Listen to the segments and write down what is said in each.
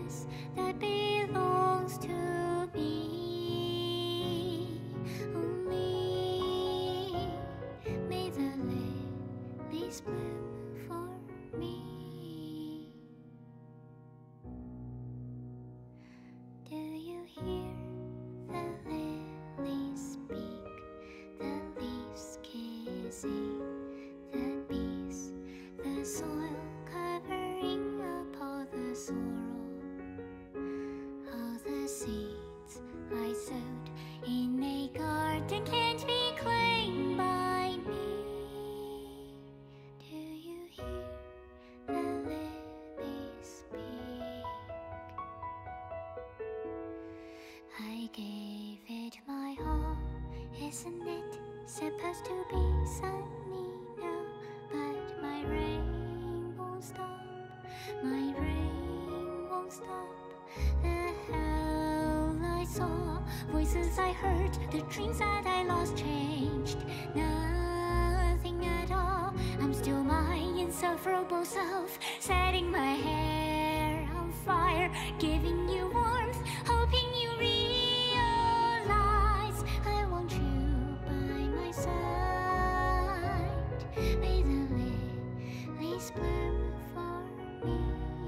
happiness that belongs to me. Only may the lilies bloom for me. Do you hear the lilies speak, the leaves kissing the bees, the soil covering up all the sorrow, all the seeds I sowed in a garden can't be claimed by me. Do you hear the lilies speak? I gave it my all, isn't it supposed to be sunny now? But my rain won't stop, my rain won't stop. The hell I saw, voices I heard, the dreams that I lost changed nothing at all. I'm still my insufferable self, setting my hair on fire, giving you warmth, hoping you realize I want you by my side. May the lilies bloom for me.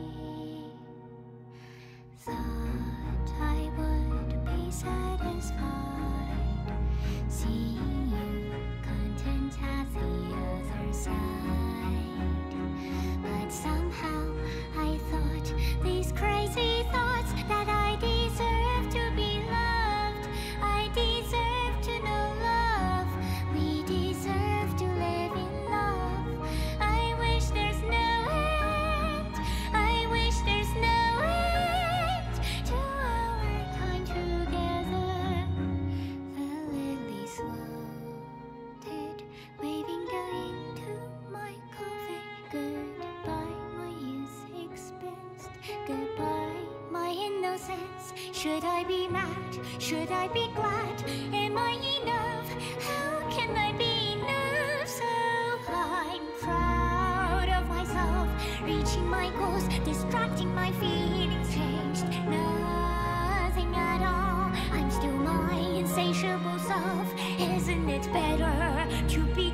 Thought I would be satisfied seeing you content at the other side, but somehow I thought these crazy thoughts that I deserve to be loved, I deserve to know love, we deserve to live in love. I wish there's no end, I wish there's no end to our time together. The lilies wilted, waving down into my coffin. Goodbye, my youth expensed, goodbye, my innocence. Should I be mad? Should I be glad? Am I enough? How can I be enough? So I'm proud of myself, reaching my goals, distracting my feelings changed nothing at all. I'm still my insatiable self. Isn't it better to be